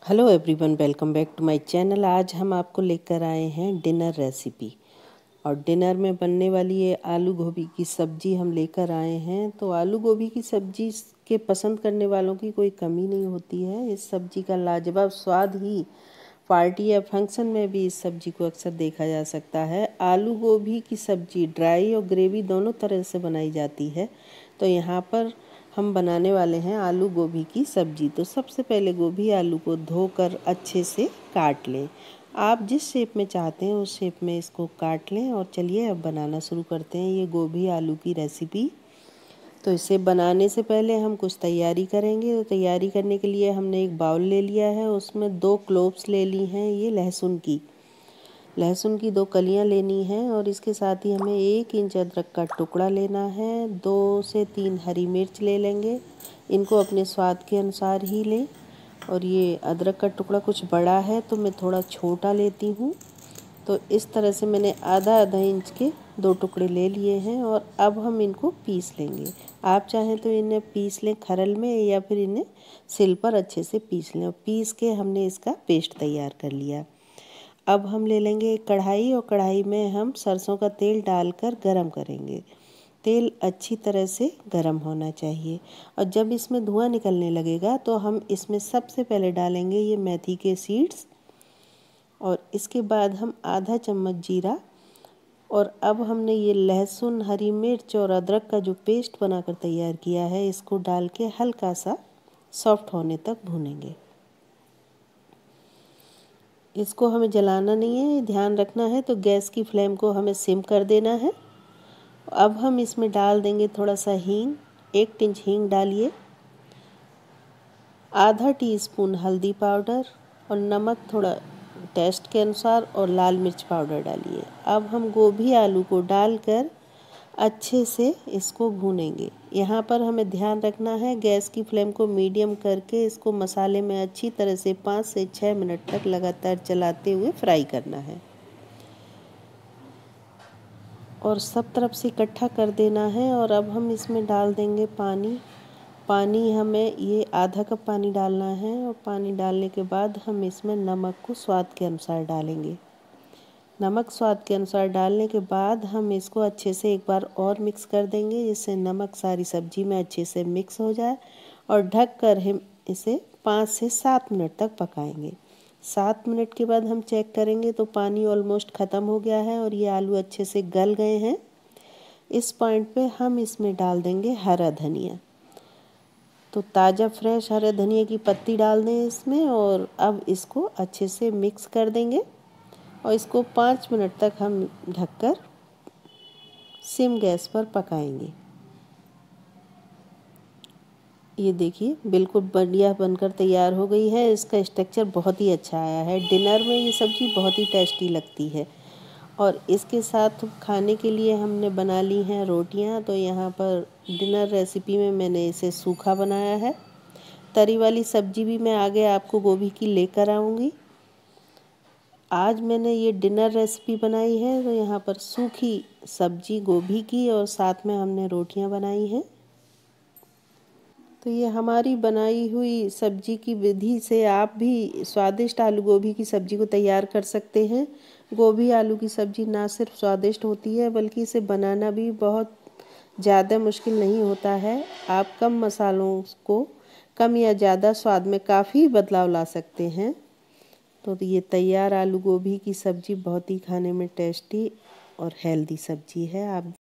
Hello everyone, welcome back to my channel. आज हम आपको लेकर आए हैं डिनर रेसिपी और डिनर में बनने वाली ये आलू गोभी की सब्ज़ी हम लेकर आए हैं। तो आलू गोभी की सब्ज़ी के पसंद करने वालों की कोई कमी नहीं होती है। इस सब्ज़ी का लाजवाब स्वाद ही पार्टी या फंक्शन में भी इस सब्ज़ी को अक्सर देखा जा सकता है। आलू गोभी की सब्ज़ी ड्राई और ग्रेवी दोनों तरह से बनाई जाती है। तो यहाँ पर हम बनाने वाले हैं आलू गोभी की सब्ज़ी। तो सबसे पहले गोभी आलू को धोकर अच्छे से काट लें। आप जिस शेप में चाहते हैं उस शेप में इसको काट लें। और चलिए अब बनाना शुरू करते हैं ये गोभी आलू की रेसिपी। तो इसे बनाने से पहले हम कुछ तैयारी करेंगे। तो तैयारी करने के लिए हमने एक बाउल ले लिया है, उसमें 2 क्लोव्स ले ली हैं ये लहसुन की 2 कलियां लेनी हैं। और इसके साथ ही हमें 1 इंच अदरक का टुकड़ा लेना है। 2 से 3 हरी मिर्च ले लेंगे, इनको अपने स्वाद के अनुसार ही लें। और ये अदरक का टुकड़ा कुछ बड़ा है तो मैं थोड़ा छोटा लेती हूँ। तो इस तरह से मैंने आधा इंच के 2 टुकड़े ले लिए हैं। और अब हम इनको पीस लेंगे। आप चाहें तो इन्हें पीस लें खरल में या फिर इन्हें सिल पर अच्छे से पीस लें। और पीस के हमने इसका पेस्ट तैयार कर लिया। अब हम ले लेंगे एक कढ़ाई और कढ़ाई में हम सरसों का तेल डालकर गरम करेंगे। तेल अच्छी तरह से गरम होना चाहिए। और जब इसमें धुआं निकलने लगेगा तो हम इसमें सबसे पहले डालेंगे ये मेथी के सीड्स। और इसके बाद हम आधा चम्मच जीरा। और अब हमने ये लहसुन, हरी मिर्च और अदरक का जो पेस्ट बनाकर तैयार किया है इसको डाल के हल्का सा सॉफ्ट होने तक भूनेंगे। इसको हमें जलाना नहीं है, ध्यान रखना है। तो गैस की फ्लेम को हमें सिम कर देना है। अब हम इसमें डाल देंगे थोड़ा सा हींग, 1 टिंच हींग डालिए, आधा टीस्पून हल्दी पाउडर और नमक थोड़ा टेस्ट के अनुसार और लाल मिर्च पाउडर डालिए। अब हम गोभी आलू को डालकर अच्छे से इसको भूनेंगे। यहाँ पर हमें ध्यान रखना है गैस की फ्लेम को मीडियम करके इसको मसाले में अच्छी तरह से 5 से 6 मिनट तक लगातार चलाते हुए फ्राई करना है। और सब तरफ से इकट्ठा कर देना है। और अब हम इसमें डाल देंगे पानी हमें ये आधा कप पानी डालना है। और पानी डालने के बाद हम इसमें नमक को स्वाद के अनुसार डालेंगे। नमक स्वाद के अनुसार डालने के बाद हम इसको अच्छे से एक बार और मिक्स कर देंगे, जिससे नमक सारी सब्जी में अच्छे से मिक्स हो जाए। और ढक कर हम इसे 5 से 7 मिनट तक पकाएंगे। 7 मिनट के बाद हम चेक करेंगे तो पानी ऑलमोस्ट ख़त्म हो गया है और ये आलू अच्छे से गल गए हैं। इस पॉइंट पे हम इसमें डाल देंगे हरा धनिया। तो ताज़ा फ्रेश हरे धनिया की पत्ती डाल दें इसमें। और अब इसको अच्छे से मिक्स कर देंगे और इसको 5 मिनट तक हम ढककर सिम गैस पर पकाएंगे। ये देखिए बिल्कुल बढ़िया बनकर तैयार हो गई है। इसका स्ट्रक्चर बहुत ही अच्छा आया है। डिनर में ये सब्ज़ी बहुत ही टेस्टी लगती है। और इसके साथ खाने के लिए हमने बना ली हैं रोटियां। तो यहाँ पर डिनर रेसिपी में मैंने इसे सूखा बनाया है। तरी वाली सब्ज़ी भी मैं आगे आपको गोभी की लेकर आऊँगी। आज मैंने ये डिनर रेसिपी बनाई है तो यहाँ पर सूखी सब्जी गोभी की और साथ में हमने रोटियां बनाई हैं। तो ये हमारी बनाई हुई सब्जी की विधि से आप भी स्वादिष्ट आलू गोभी की सब्ज़ी को तैयार कर सकते हैं। गोभी आलू की सब्ज़ी ना सिर्फ स्वादिष्ट होती है बल्कि इसे बनाना भी बहुत ज़्यादा मुश्किल नहीं होता है। आप कम मसालों को कम या ज़्यादा स्वाद में काफ़ी बदलाव ला सकते हैं। तो ये तैयार आलू गोभी की सब्ज़ी बहुत ही खाने में टेस्टी और हेल्दी सब्ज़ी है। आप